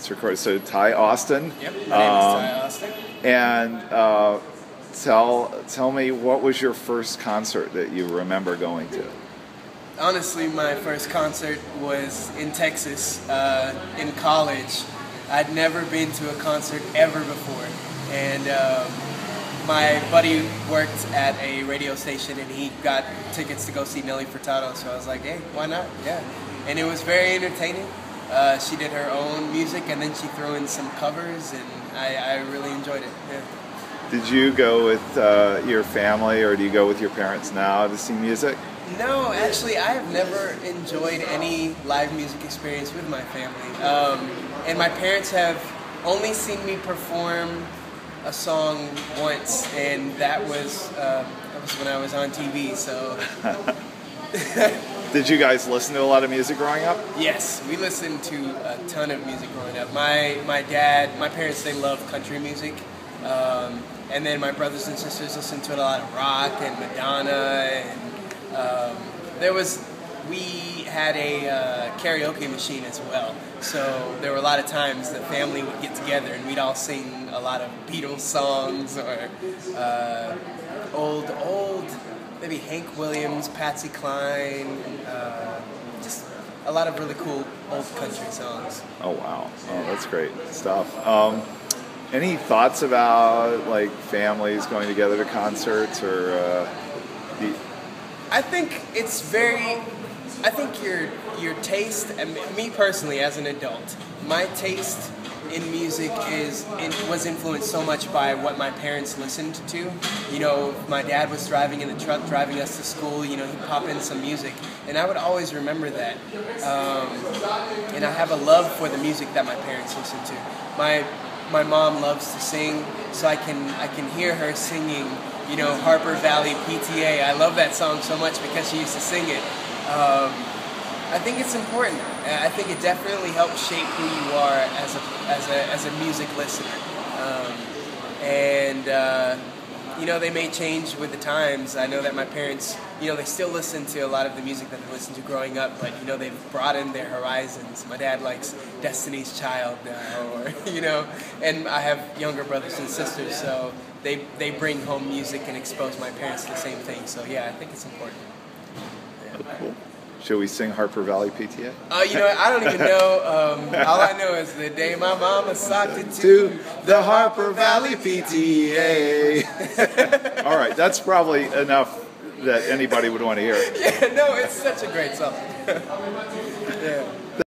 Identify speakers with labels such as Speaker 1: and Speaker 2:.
Speaker 1: it's recorded. So Ty Austin.
Speaker 2: Yep, my name is Ty Austin.
Speaker 1: And tell me, what was your first concert that you remember going to?
Speaker 2: Honestly, my first concert was in Texas in college. I'd never been to a concert ever before, and my buddy worked at a radio station, and he got tickets to go see Nelly Furtado. So I was like, hey, why not? Yeah, and it was very entertaining. She did her own music, and then she threw in some covers, and I really enjoyed it. Yeah.
Speaker 1: Did you go with your family, or do you go with your parents now to see music?
Speaker 2: No, actually, I have never enjoyed any live music experience with my family. And my parents have only seen me perform a song once, and that was when I was on TV, so...
Speaker 1: Did you guys listen to a lot of music growing up?
Speaker 2: Yes, we listened to a ton of music growing up. My parents, they love country music. And then my brothers and sisters listened to a lot of rock and Madonna, and we had a karaoke machine as well. So there were a lot of times the family would get together and we'd all sing a lot of Beatles songs or old, maybe Hank Williams, Patsy Cline, just a lot of really cool old country songs.
Speaker 1: Oh wow, oh, that's great stuff. Any thoughts about like families going together to concerts, or?
Speaker 2: I think it's very. I think your taste, and me personally as an adult, my taste in music was influenced so much by what my parents listened to. You know, my dad was driving in the truck, driving us to school. You know, he'd pop in some music, and I would always remember that. And I have a love for the music that my parents listened to. My mom loves to sing, so I can hear her singing, you know, Harper Valley PTA. I love that song so much because she used to sing it. I think it's important. I think it definitely helps shape who you are as a music listener. You know, they may change with the times. I know that my parents, you know, they still listen to a lot of the music that they listened to growing up, but, you know, they've broadened their horizons. My dad likes Destiny's Child now, or, you know, and I have younger brothers and sisters, so they bring home music and expose my parents to the same thing. So, yeah, I think it's important. Yeah.
Speaker 1: Cool. Should we sing Harper Valley PTA?
Speaker 2: You know, I don't even know. All I know is the day my mama socked it
Speaker 1: to the Harper Valley PTA. All right, that's probably enough that anybody would want to hear.
Speaker 2: Yeah, no, it's such a great song. Yeah.